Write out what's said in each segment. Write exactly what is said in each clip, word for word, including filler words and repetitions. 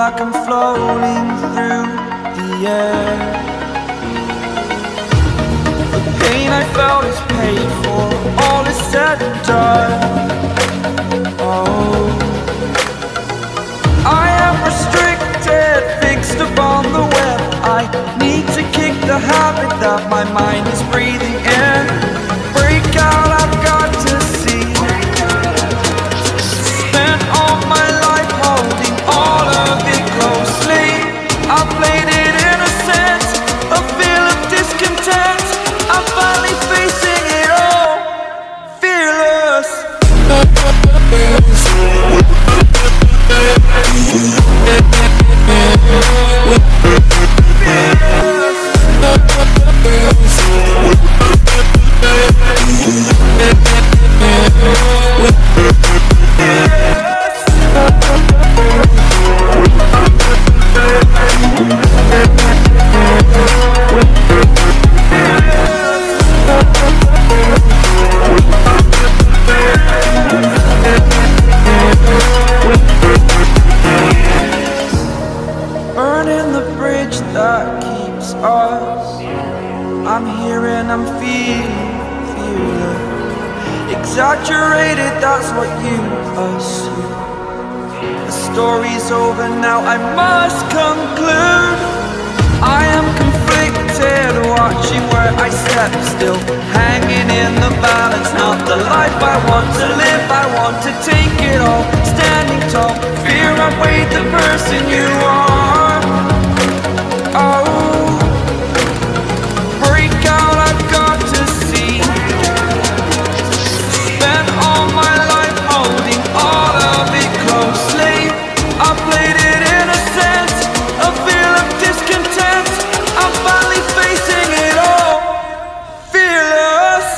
like I'm floating through the air. The pain I felt is paid for, all is said and done. Oh, I am restricted, fixed upon the web. I need to kick the habit that my mind is breathing in. Break out, I've got to see. Spent all my life holding all of it closely. I played it innocent, a feel of discontent. I'm finally facing it all, fearless. Burning the bridge that keeps us. I'm here and I'm feeling, feeling exaggerated, that's what you assume. The story's over now, I must conclude. I am conflicted, watching where I step still, hanging in the balance. Not the life I want to live, I want to take it all. Standing tall, fear I weighed the person you are. Oh, break out, I've got to see. Spent all my life holding all of it closely. I played it innocent, a feel of discontent. I'm finally facing it all, fearless.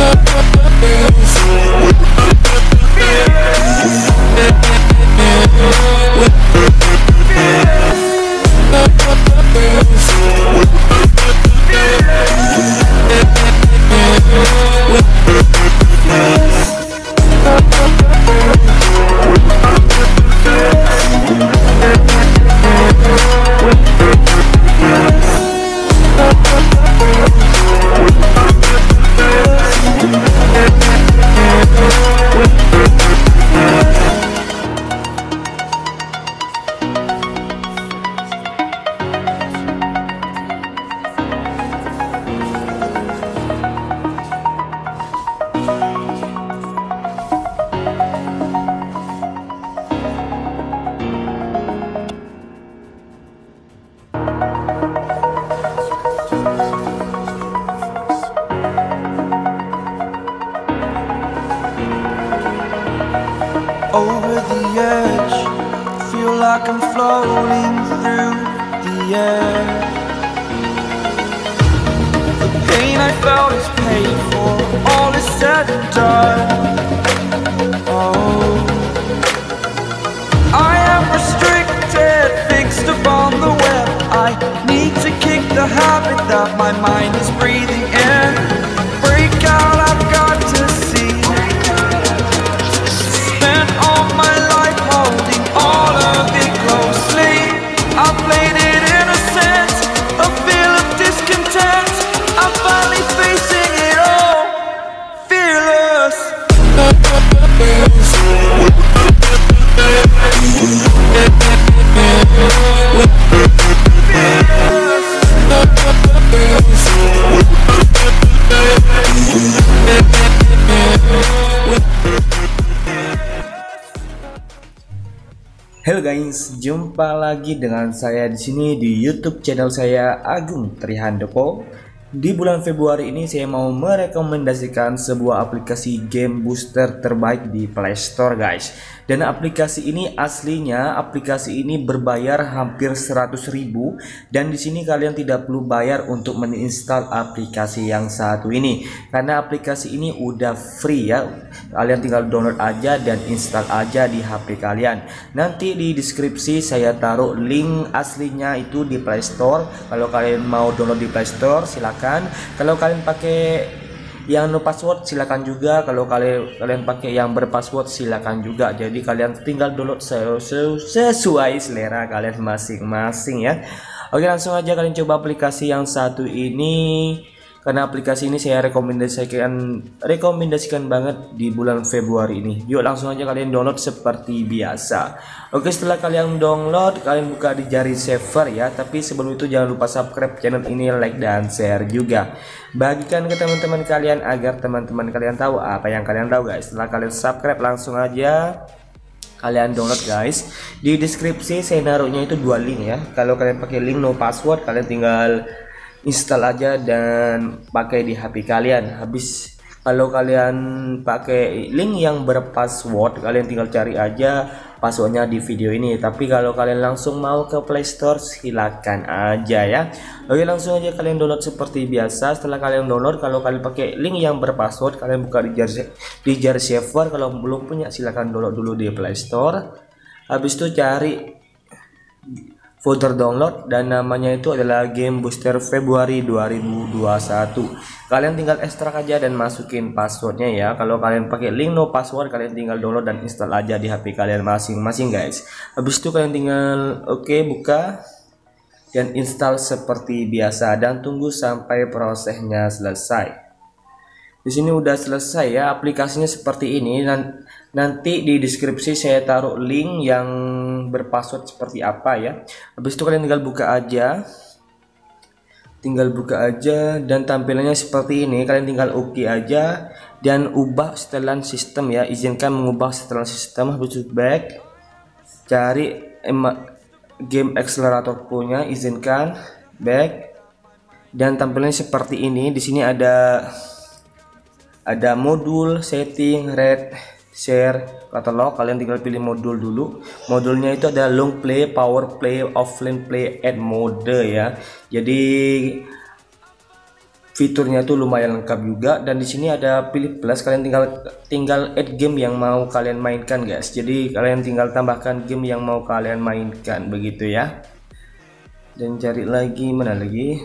Over the edge, feel like I'm floating through the air. The pain I felt is paid for, all is said and done. Oh, I am restricted, fixed upon the web. I need to kick the habit that my mind is breathing in. Break out, I've got to see. Spent all my life holding all of it closely. I played it innocent, a feel of discontent. I'm finally facing it all, fearless. Halo guys, jumpa lagi dengan saya di sini di YouTube channel saya Agung Trihandoko. Di bulan Februari ini saya mau merekomendasikan sebuah aplikasi game booster terbaik di Play Store guys. Dan aplikasi ini aslinya aplikasi ini berbayar hampir seratus ribu, dan di sini kalian tidak perlu bayar untuk menginstal aplikasi yang satu ini karena aplikasi ini udah free ya. Kalian tinggal download aja dan install aja di H P kalian. Nanti di deskripsi saya taruh link aslinya itu di Play Store. Kalau kalian mau download di Play Store silakan. Kalau kalian pakai yang no password silakan juga, kalau kalian kalian pakai yang berpassword silakan juga. Jadi kalian tinggal download sesuai selera kalian masing-masing ya. Oke, langsung aja kalian coba aplikasi yang satu ini, karena aplikasi ini saya rekomendasikan rekomendasikan banget di bulan Februari ini. Yuk langsung aja kalian download seperti biasa. Oke, setelah kalian download, kalian buka di jari server ya. Tapi sebelum itu jangan lupa subscribe channel ini, like dan share juga. Bagikan ke teman-teman kalian agar teman-teman kalian tahu apa yang kalian tahu guys. Setelah kalian subscribe, langsung aja kalian download guys. Di deskripsi saya naruhnya itu dua link ya. Kalau kalian pakai link no password, kalian tinggal install aja dan pakai di H P kalian. Habis kalau kalian pakai link yang berpassword, kalian tinggal cari aja passwordnya di video ini. Tapi kalau kalian langsung mau ke Play Store, silakan aja ya. Oke, langsung aja kalian download seperti biasa. Setelah kalian download, kalau kalian pakai link yang berpassword, kalian buka di jari di jari server. Kalau belum punya, silakan download dulu di Play Store. Habis itu cari folder download dan namanya itu adalah Game Booster Februari dua ribu dua puluh satu. Kalian tinggal ekstrak aja dan masukin passwordnya ya. Kalau kalian pakai link no password, kalian tinggal download dan install aja di H P kalian masing-masing guys. Habis itu kalian tinggal oke, okay, buka dan install seperti biasa dan tunggu sampai prosesnya selesai. Di sini udah selesai ya, aplikasinya seperti ini. Dan nanti di deskripsi saya taruh link yang berpassword seperti apa ya. Habis itu kalian tinggal buka aja, tinggal buka aja dan tampilannya seperti ini. Kalian tinggal oke okay aja dan ubah setelan sistem ya. Izinkan mengubah setelan sistem. Habis itu back, cari game accelerator punya, izinkan, back, dan tampilannya seperti ini. Di sini ada ada modul, setting, red, share, catalog. Kalian tinggal pilih modul dulu. Modulnya itu ada long play, power play, offline play, add mode ya. Jadi fiturnya itu lumayan lengkap juga. Dan di sini ada pilih plus. Kalian tinggal tinggal add game yang mau kalian mainkan guys. Jadi kalian tinggal tambahkan game yang mau kalian mainkan begitu ya. Dan cari lagi, mana lagi?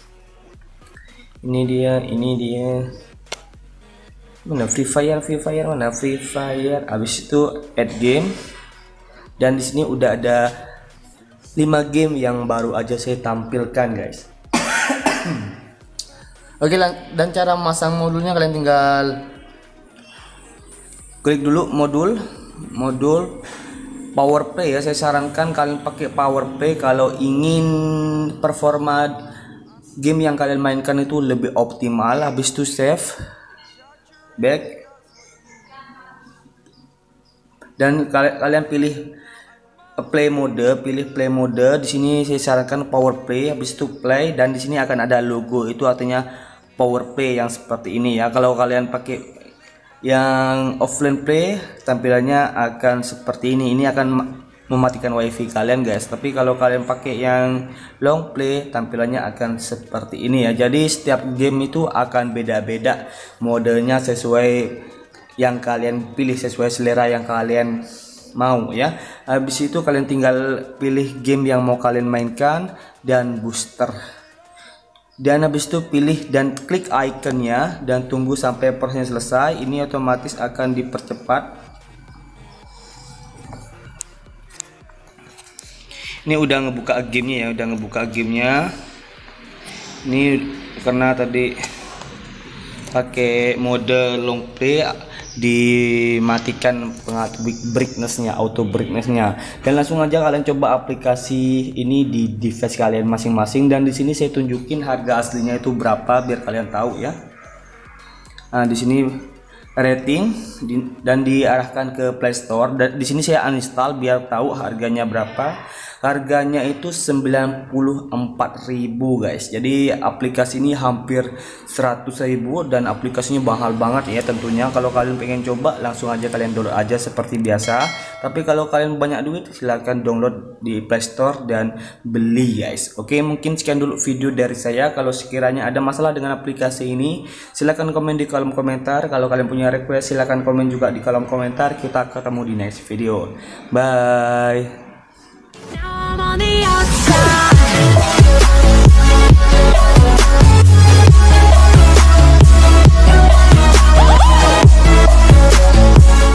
Ini dia, ini dia. Mana Free Fire, Free Fire mana Free Fire. Habis itu add game. Dan di sini udah ada lima game yang baru aja saya tampilkan guys. Oke, dan cara masang modulnya kalian tinggal klik dulu modul, modul power play ya. Saya sarankan kalian pakai power play kalau ingin performa game yang kalian mainkan itu lebih optimal. Habis itu save, back, dan kalian pilih play mode, pilih play mode. Di sini saya sarankan power play. Habis itu play dan di sini akan ada logo, itu artinya power play yang seperti ini ya. Kalau kalian pakai yang offline play, tampilannya akan seperti ini. Ini akan mematikan wifi kalian guys. Tapi kalau kalian pakai yang long play, tampilannya akan seperti ini ya. Jadi setiap game itu akan beda-beda modenya sesuai yang kalian pilih, sesuai selera yang kalian mau ya. Habis itu kalian tinggal pilih game yang mau kalian mainkan dan booster. Dan habis itu pilih dan klik ikonnya dan tunggu sampai prosesnya selesai. Ini otomatis akan dipercepat. Ini udah ngebuka gamenya ya, udah ngebuka gamenya. Ini karena tadi pakai mode long play, dimatikan pengatur brightnessnya, auto brightnessnya. Dan langsung aja kalian coba aplikasi ini di device kalian masing-masing. Dan di sini saya tunjukin harga aslinya itu berapa biar kalian tahu ya. Nah, di sini rating di, dan diarahkan ke Play Store. Dan di sini saya uninstall biar tahu harganya berapa. Harganya itu sembilan puluh empat ribu guys. Jadi aplikasi ini hampir seratus ribu dan aplikasinya mahal banget ya tentunya. Kalau kalian pengen coba, langsung aja kalian download aja seperti biasa. Tapi kalau kalian banyak duit, silahkan download di Play Store dan beli guys. Oke, mungkin sekian dulu video dari saya. Kalau sekiranya ada masalah dengan aplikasi ini, silahkan komen di kolom komentar. Kalau kalian punya request, silahkan komen juga di kolom komentar. Kita ketemu di next video. Bye. Now I'm on the outside.